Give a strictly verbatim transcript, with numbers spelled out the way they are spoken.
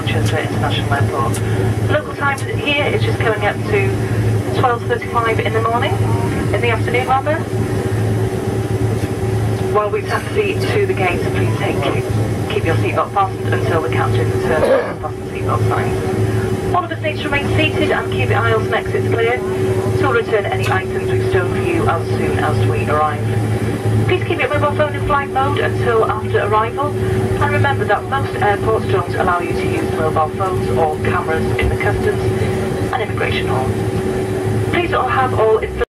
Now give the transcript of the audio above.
Manchester International Airport. Local time here is just coming up to twelve thirty-five in the morning, in the afternoon rather. While we taxi to the gate, please take, keep your seatbelt fastened until the captain turns on the fasten seatbelt sign. All of us need to remain seated and keep the aisles and exits clear. So we'll return any items we've stolen for you as soon as we arrive. Please keep your mobile phone in flight mode until after arrival, and remember that most airports don't allow you to use mobile phones or cameras in the customs and immigration hall. Please all have all